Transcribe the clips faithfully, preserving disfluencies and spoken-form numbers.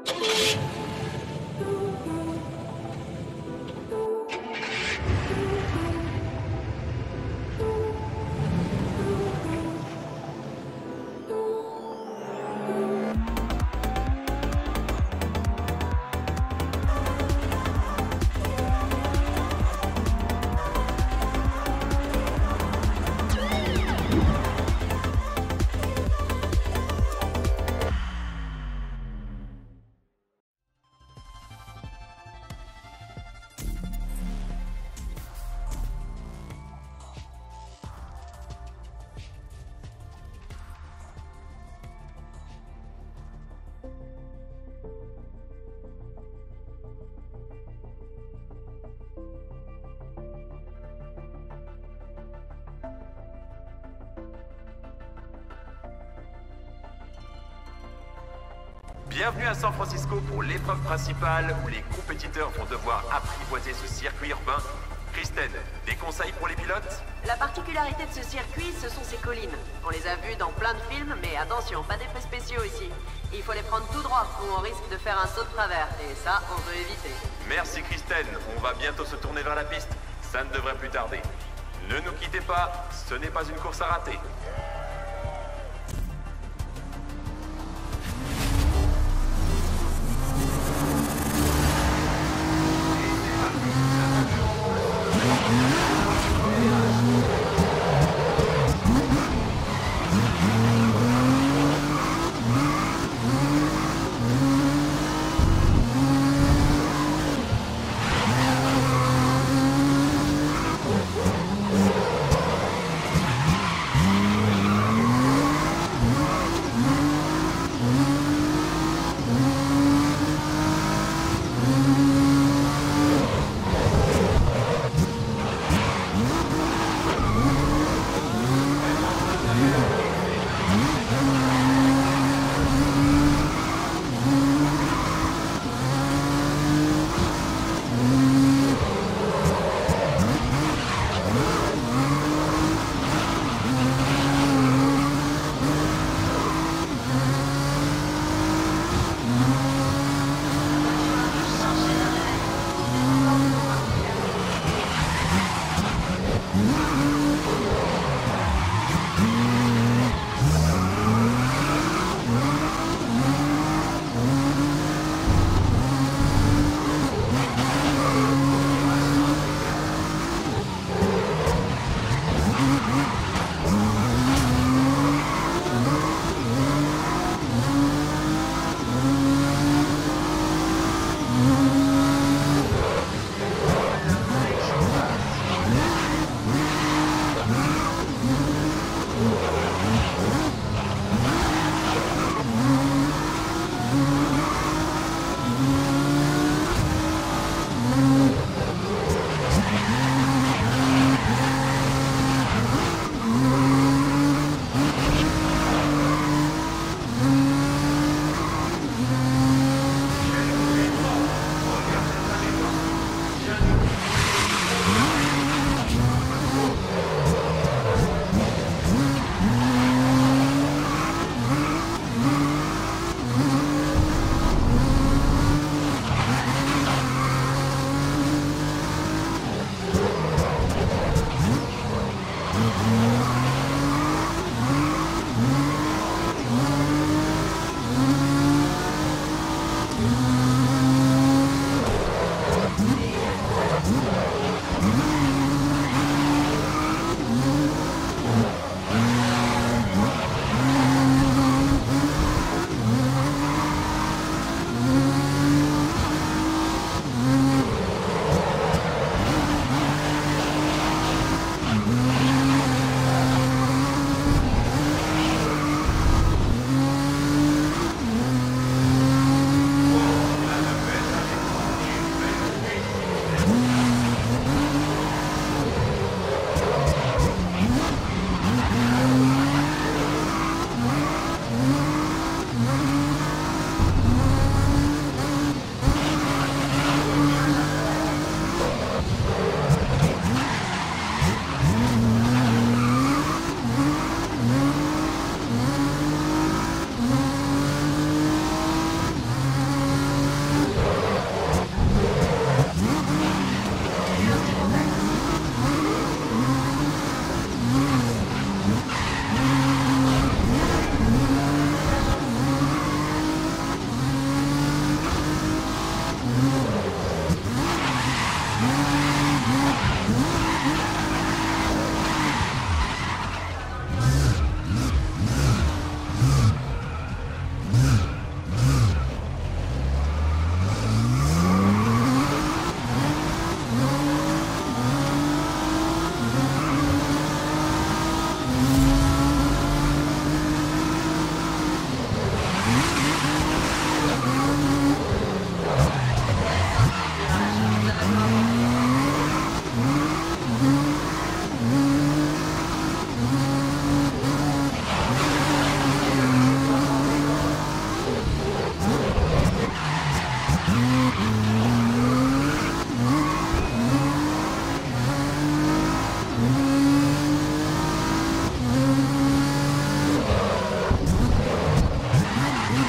Bienvenue à San Francisco pour l'épreuve principale où les compétiteurs vont devoir apprivoiser ce circuit urbain. Kristen, des conseils pour les pilotes? La particularité de ce circuit, ce sont ses collines. On les a vues dans plein de films, mais attention, pas d'effets spéciaux ici. Il faut les prendre tout droit ou on risque de faire un saut de travers, et ça, on veut éviter. Merci Kristen, on va bientôt se tourner vers la piste. Ça ne devrait plus tarder. Ne nous quittez pas, ce n'est pas une course à rater. Yeah.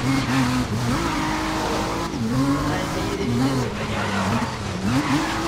On va essayer d'éviter cette bagarre.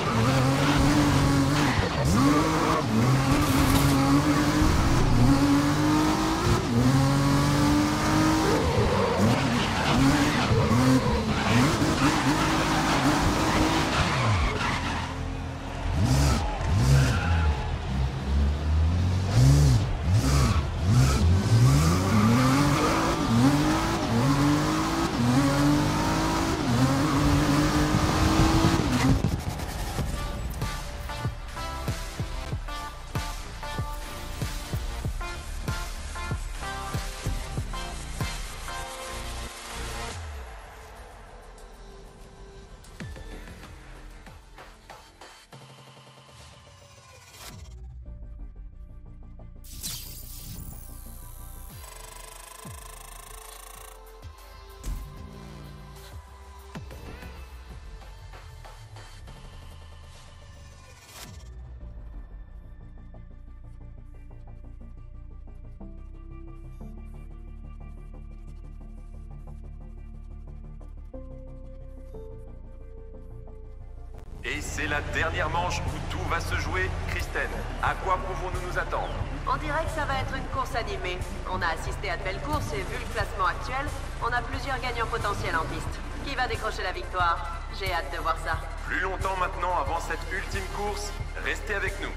Et c'est la dernière manche où tout va se jouer. Kristen, à quoi pouvons-nous nous attendre? On dirait que ça va être une course animée. On a assisté à de belles courses et vu le classement actuel, on a plusieurs gagnants potentiels en piste. Qui va décrocher la victoire? J'ai hâte de voir ça. Plus longtemps maintenant avant cette ultime course, restez avec nous.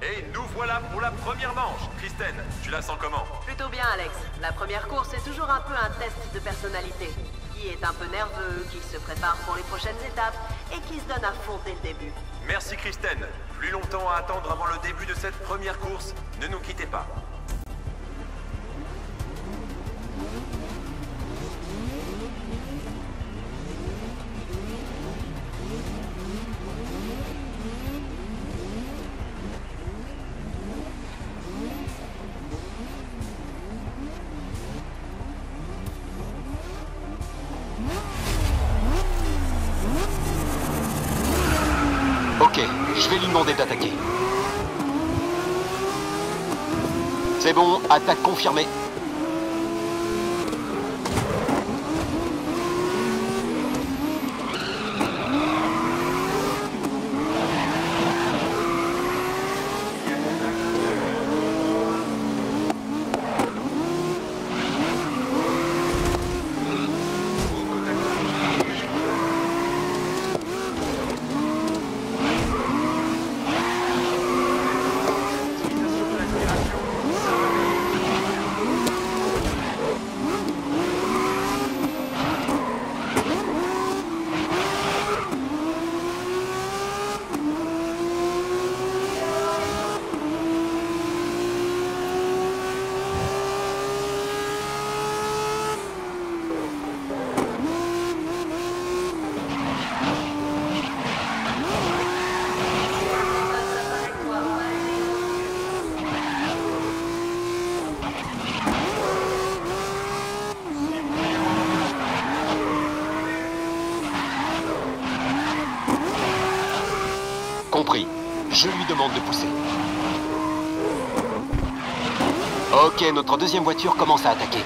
Et nous voilà pour la première manche. Kristen, tu la sens comment? Plutôt bien, Alex. La première course est toujours un peu un test de personnalité. Qui est un peu nerveux, qui se prépare pour les prochaines étapes et qui se donne à fond dès le début. Merci Kristen. Plus longtemps à attendre avant le début de cette première course. Ne nous quittez pas. Ok, je vais lui demander d'attaquer. C'est bon, attaque confirmée. Compris. Je lui demande de pousser. Ok, notre deuxième voiture commence à attaquer.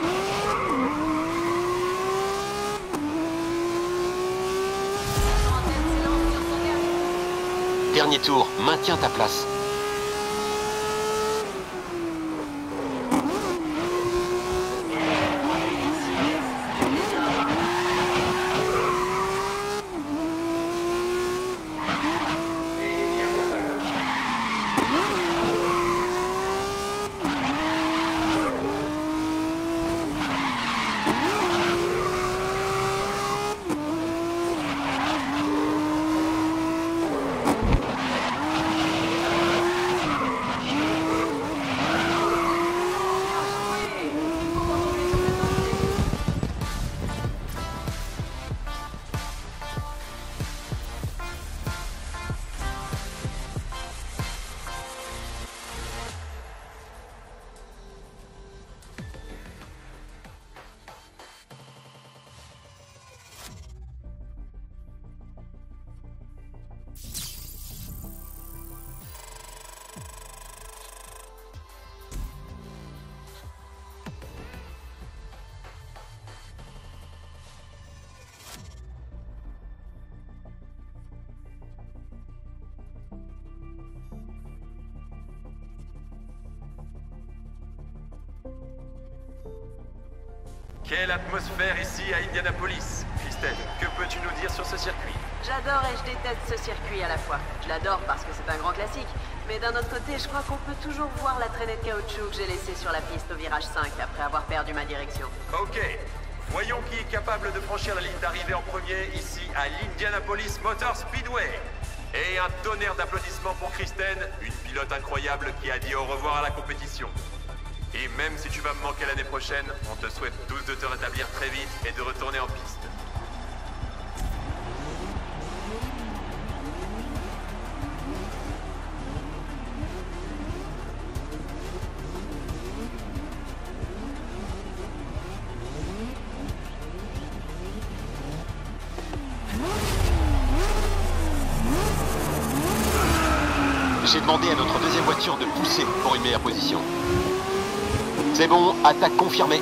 Dernier tour, maintiens ta place. Quelle atmosphère ici à Indianapolis. Kristen, que peux-tu nous dire sur ce circuit? J'adore et je déteste ce circuit à la fois. Je l'adore parce que c'est un grand classique, mais d'un autre côté, je crois qu'on peut toujours voir la traînée de caoutchouc que j'ai laissée sur la piste au virage cinq après avoir perdu ma direction. Ok. Voyons qui est capable de franchir la ligne d'arrivée en premier ici à l'Indianapolis Motor Speedway. Et un tonnerre d'applaudissements pour Kristen, une pilote incroyable qui a dit au revoir à la compétition. Et même si tu vas me manquer l'année prochaine, on te souhaite tous de te rétablir très vite et de retourner en piste. J'ai demandé à notre deuxième voiture de pousser pour une meilleure position. C'est bon, attaque confirmée.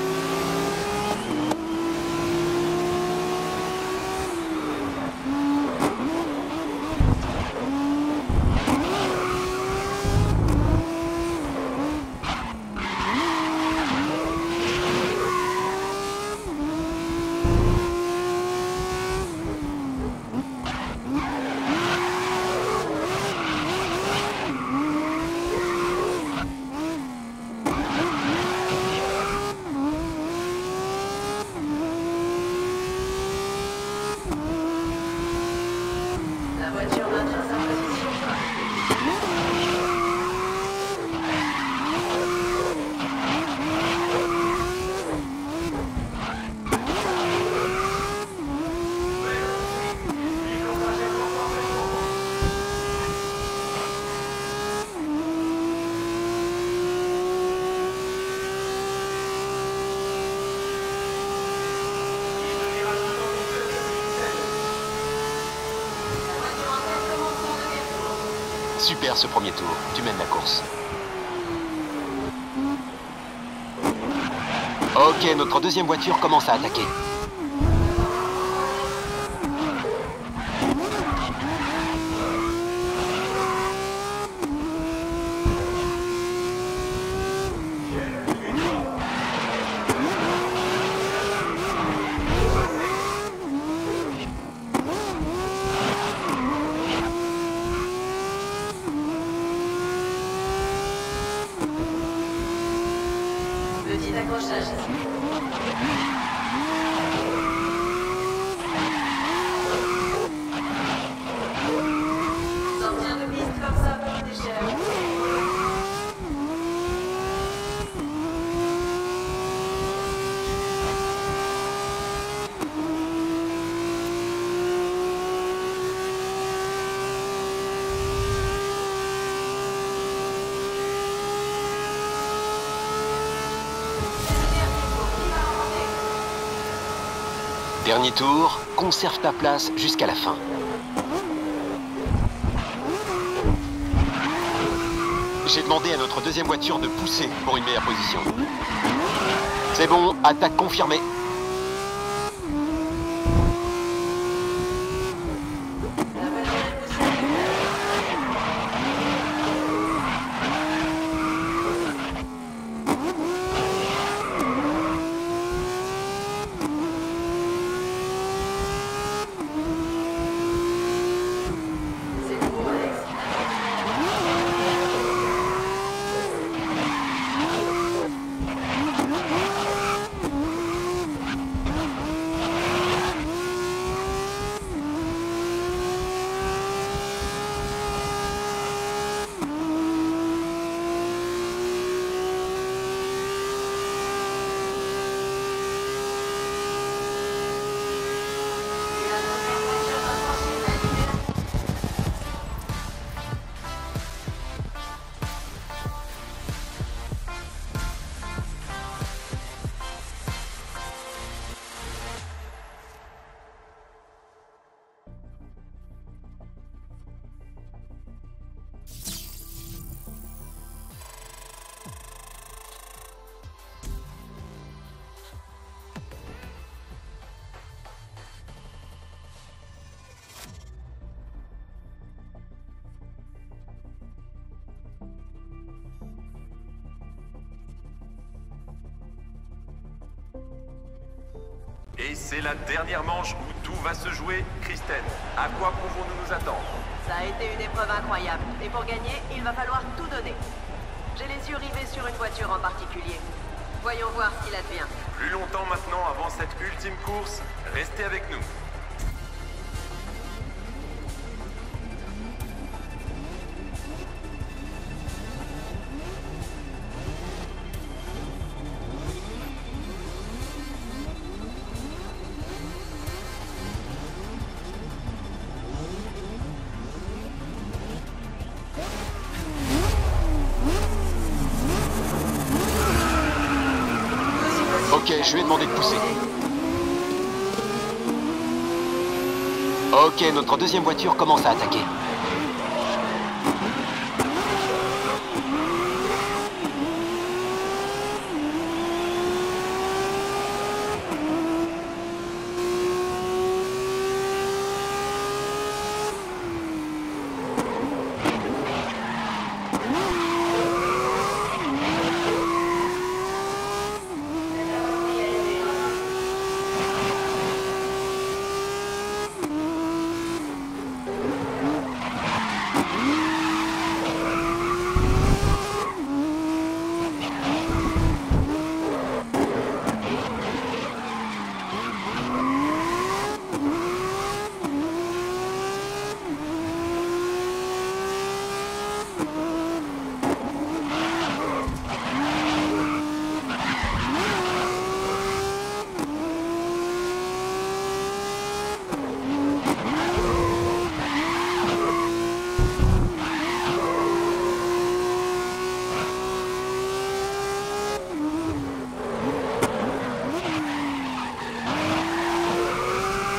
derrière ce premier tour. Tu mènes la course. Ok, notre deuxième voiture commence à attaquer. Petit accrochage. Sortir de piste comme ça peut coûter cher. Dernier tour, conserve ta place jusqu'à la fin. J'ai demandé à notre deuxième voiture de pousser pour une meilleure position. C'est bon, attaque confirmée. Et c'est la dernière manche où tout va se jouer. Kristen, à quoi pouvons-nous nous attendre? Ça a été une épreuve incroyable. Et pour gagner, il va falloir tout donner. J'ai les yeux rivés sur une voiture en particulier. Voyons voir ce qu'il advient. Plus longtemps maintenant avant cette ultime course, restez avec nous. Ok, je lui ai demandé de pousser. Ok, notre deuxième voiture commence à attaquer.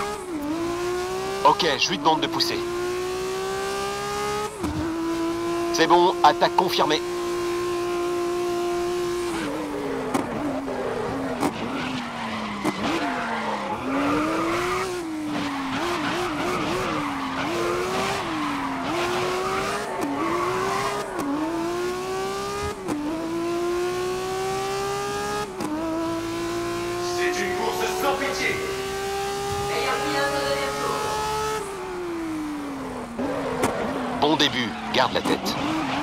Ok, je lui demande de pousser. C'est bon, attaque confirmée. C'est une course sans pitié. Meilleur pilote au deuxième tour. Bon début, garde la tête.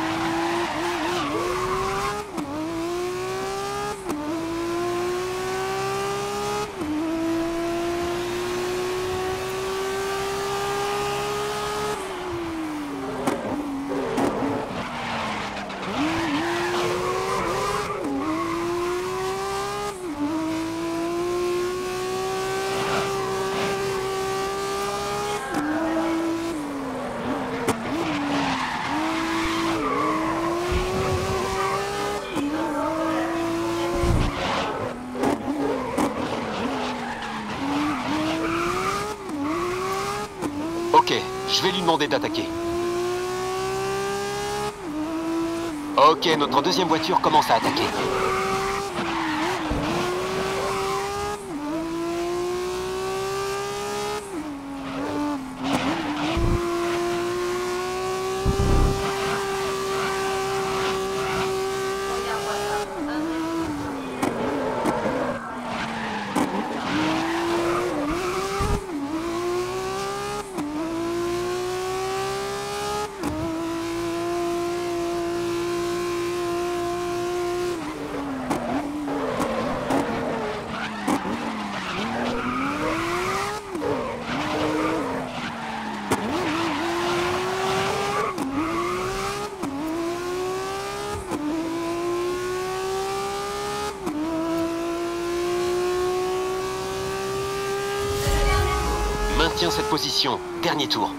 Ok, je vais lui demander d'attaquer. Ok, notre deuxième voiture commence à attaquer. Maintiens cette position. Dernier tour.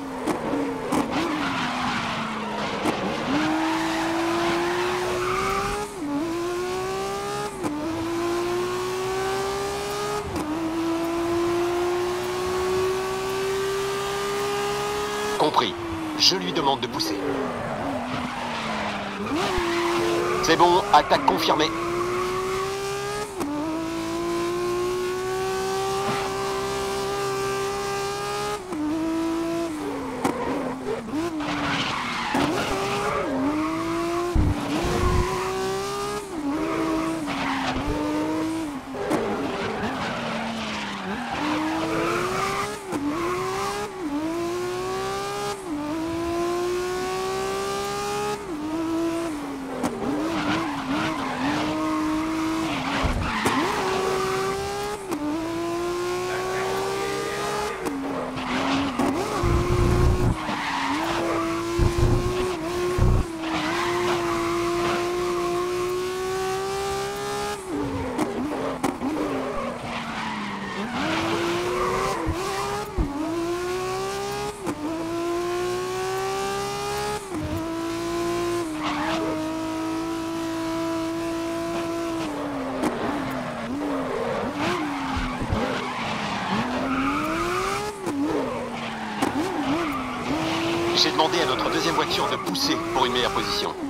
Compris. Je lui demande de pousser. C'est bon, attaque confirmée. J'ai demandé à notre deuxième voiture de pousser pour une meilleure position.